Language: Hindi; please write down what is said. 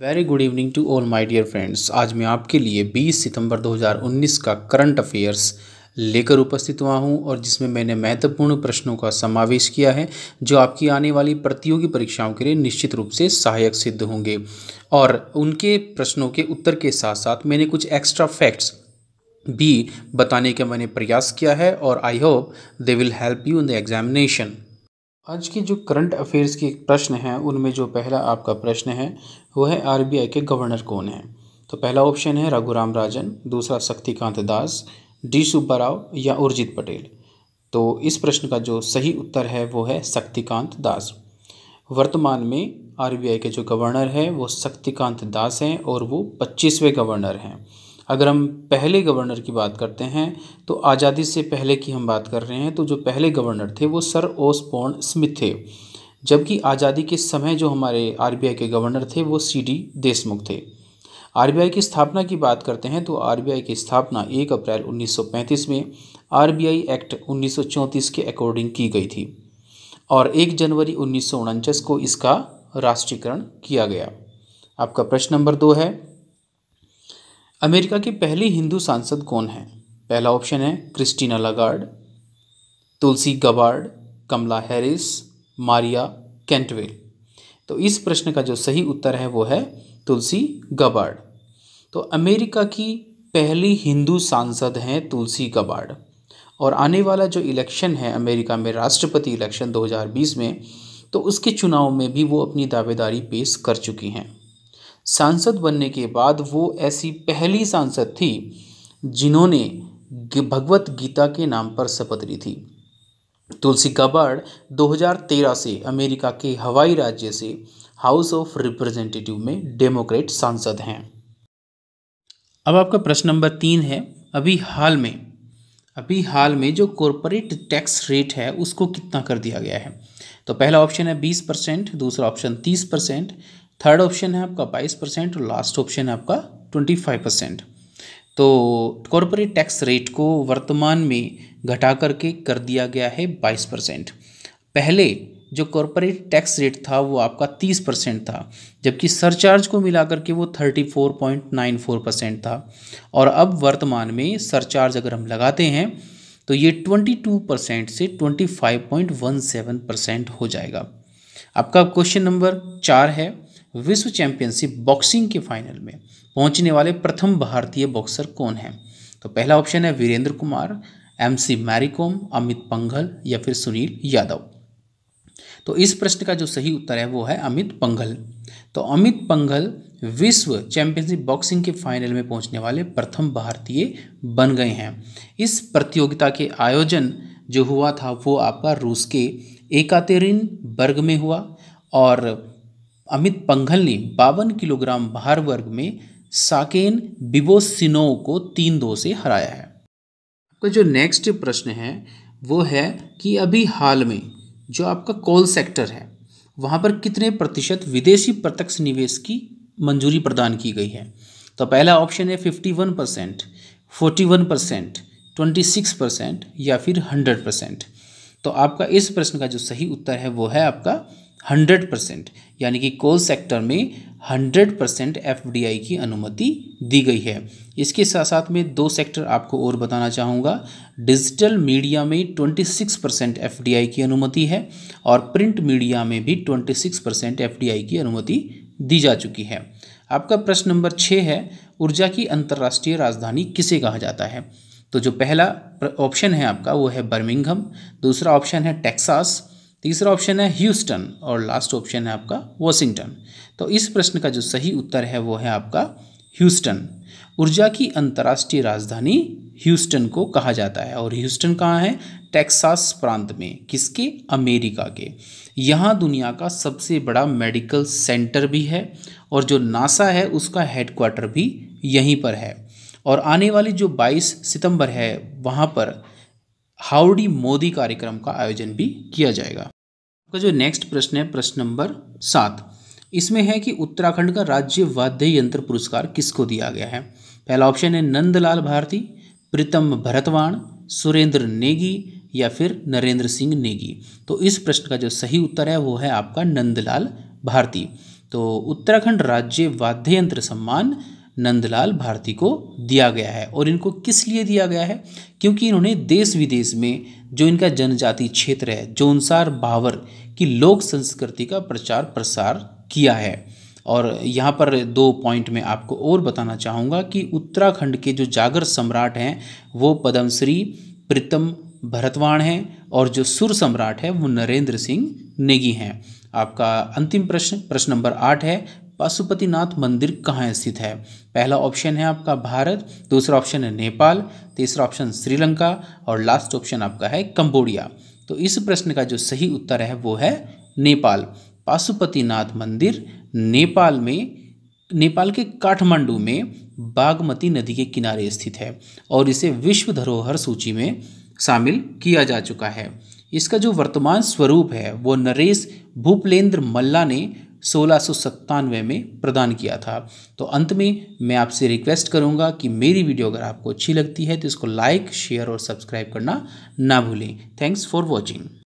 Very good evening to all my dear friends. आज मैं आपके लिए 20 सितंबर 2019 का करंट अफेयर्स लेकर उपस्थित हुआ हूं और जिसमें मैंने महत्वपूर्ण प्रश्नों का समावेश किया है जो आपकी आने वाली प्रतियोगी परीक्षाओं के लिए निश्चित रूप से सहायक सिद्ध होंगे। और उनके प्रश्नों के उत्तर के साथ साथ मैंने कुछ एक्स्ट्रा फैक्ट्स भी बताने का मैंने प्रयास किया है और I hope they will help you in the examination. आज के जो करंट अफेयर्स के प्रश्न हैं उनमें जो पहला आपका प्रश्न है वो है आरबीआई के गवर्नर कौन है। तो पहला ऑप्शन है रघुराम राजन, दूसरा शक्तिकांत दास, डी सुब्बाराव या उर्जित पटेल। तो इस प्रश्न का जो सही उत्तर है वो है शक्तिकांत दास। वर्तमान में आरबीआई के जो गवर्नर है वो शक्तिकांत दास हैं और वो 25वें गवर्नर हैं। अगर हम पहले गवर्नर की बात करते हैं तो आज़ादी से पहले की हम बात कर रहे हैं, तो जो पहले गवर्नर थे वो सर ओसबोर्न स्मिथ थे, जबकि आज़ादी के समय जो हमारे आरबीआई के गवर्नर थे वो सीडी देशमुख थे। आरबीआई की स्थापना की बात करते हैं तो आरबीआई की स्थापना 1 अप्रैल 1935 में आरबीआई एक्ट 1934 के अकॉर्डिंग की गई थी और 1 जनवरी 1949 को इसका राष्ट्रीयकरण किया गया। आपका प्रश्न नंबर 2 है, अमेरिका की पहली हिंदू सांसद कौन है। पहला ऑप्शन है Christina Lagarde, Tulsi Gabbard, Kamala Harris, Maria Cantwell. तो इस प्रश्न का जो सही उत्तर है वो है तुलसी गबार्ड। तो अमेरिका की पहली हिंदू सांसद हैं तुलसी गबार्ड। और आने वाला जो इलेक्शन है अमेरिका में राष्ट्रपति इलेक्शन 2020 में, तो उसके चुनाव में भी वो अपनी दावेदारी पेश कर चुकी हैं। सांसद बनने के बाद वो ऐसी पहली सांसद थी जिन्होंने भगवत गीता के नाम पर शपथ ली थी। तुलसी गबार्ड 2013 से अमेरिका के हवाई राज्य से हाउस ऑफ रिप्रेजेंटेटिव में डेमोक्रेट सांसद हैं। अब आपका प्रश्न नंबर 3 है, अभी हाल में जो कॉरपोरेट टैक्स रेट है उसको कितना कर दिया गया है। तो पहला ऑप्शन है 20%, दूसरा ऑप्शन 30%, थर्ड ऑप्शन है आपका 22% और लास्ट ऑप्शन है आपका 25%। तो कॉरपोरेट टैक्स रेट को वर्तमान में घटा करके कर दिया गया है 22%। पहले जो कॉरपोरेट टैक्स रेट था वो आपका 30% था, जबकि सरचार्ज को मिला करके वो 34.94% था। और अब वर्तमान में सरचार्ज अगर हम लगाते हैं तो ये 22% से 25.17% हो जाएगा। आपका क्वेश्चन नंबर 4 है, विश्व चैंपियनशिप बॉक्सिंग के फाइनल में पहुंचने वाले प्रथम भारतीय बॉक्सर कौन है। तो पहला ऑप्शन है वीरेंद्र कुमार, एमसी मैरीकॉम, अमित पंघल या फिर सुनील यादव। तो इस प्रश्न का जो सही उत्तर है वो है अमित पंघल। तो अमित पंघल विश्व चैंपियनशिप बॉक्सिंग के फाइनल में पहुंचने वाले प्रथम भारतीय बन गए हैं। इस प्रतियोगिता के आयोजन जो हुआ था वो आपका रूस के एकातेरिनबर्ग में हुआ और अमित पंघल ने 52 किलोग्राम भार वर्ग में साकेन बिबोसिनोव को 3-2 से हराया है। आपका जो नेक्स्ट प्रश्न है वो है कि अभी हाल में जो आपका कोल सेक्टर है वहाँ पर कितने प्रतिशत विदेशी प्रत्यक्ष निवेश की मंजूरी प्रदान की गई है। तो पहला ऑप्शन है 51%, 41%, 26% या फिर 100%। तो आपका इस प्रश्न का जो सही उत्तर है वो है आपका 100%, यानी कि कोल सेक्टर में 100% एफडीआई की अनुमति दी गई है। इसके साथ साथ में 2 सेक्टर आपको और बताना चाहूँगा। डिजिटल मीडिया में 26% एफडीआई की अनुमति है और प्रिंट मीडिया में भी 26% एफडीआई की अनुमति दी जा चुकी है। आपका प्रश्न नंबर 6 है, ऊर्जा की अंतर्राष्ट्रीय राजधानी किसे कहा जाता है। तो जो पहला ऑप्शन है आपका वो है बर्मिंघम, दूसरा ऑप्शन है टेक्सास, तीसरा ऑप्शन है ह्यूस्टन और लास्ट ऑप्शन है आपका वॉशिंगटन। तो इस प्रश्न का जो सही उत्तर है वो है आपका ह्यूस्टन। ऊर्जा की अंतर्राष्ट्रीय राजधानी ह्यूस्टन को कहा जाता है और ह्यूस्टन कहाँ है, टेक्सास प्रांत में, किसके, अमेरिका के। यहाँ दुनिया का सबसे बड़ा मेडिकल सेंटर भी है और जो नासा है उसका हेडक्वार्टर भी यहीं पर है। और आने वाली जो 22 सितंबर है वहाँ पर हाउडी मोदी कार्यक्रम का आयोजन भी किया जाएगा। आपका जो नेक्स्ट प्रश्न है प्रश्न नंबर 7, इसमें है कि उत्तराखंड का राज्य वाद्य यंत्र पुरस्कार किसको दिया गया है। पहला ऑप्शन है नंदलाल भारती, प्रीतम भरतवाण, सुरेंद्र नेगी या फिर नरेंद्र सिंह नेगी। तो इस प्रश्न का जो सही उत्तर है वो है आपका नंदलाल भारती। तो उत्तराखंड राज्य वाद्य यंत्र सम्मान नंदलाल भारती को दिया गया है। और इनको किस लिए दिया गया है? क्योंकि इन्होंने देश विदेश में जो इनका जनजाति क्षेत्र है, जोनसार भावर की लोक संस्कृति का प्रचार प्रसार किया है। और यहाँ पर 2 पॉइंट में आपको और बताना चाहूँगा कि उत्तराखंड के जो जागर सम्राट हैं वो पद्मश्री प्रीतम भरतवाण हैं, और जो सुर सम्राट है वो नरेंद्र सिंह नेगी हैं। आपका अंतिम प्रश्न नंबर 8 है, पशुपतिनाथ मंदिर कहाँ स्थित है? पहला ऑप्शन है आपका भारत, दूसरा ऑप्शन है नेपाल, तीसरा ऑप्शन श्रीलंका, और लास्ट ऑप्शन आपका है कंबोडिया। तो इस प्रश्न का जो सही उत्तर है वो है नेपाल। पशुपतिनाथ मंदिर नेपाल के काठमांडू में बागमती नदी के किनारे स्थित है और इसे विश्व धरोहर सूची में शामिल किया जा चुका है। इसका जो वर्तमान स्वरूप है वो नरेश भूपलेंद्र मल्ला ने 1697 में प्रदान किया था। तो अंत में मैं आपसे रिक्वेस्ट करूंगा कि मेरी वीडियो अगर आपको अच्छी लगती है तो इसको लाइक, शेयर और सब्सक्राइब करना ना भूलें। Thanks for watching.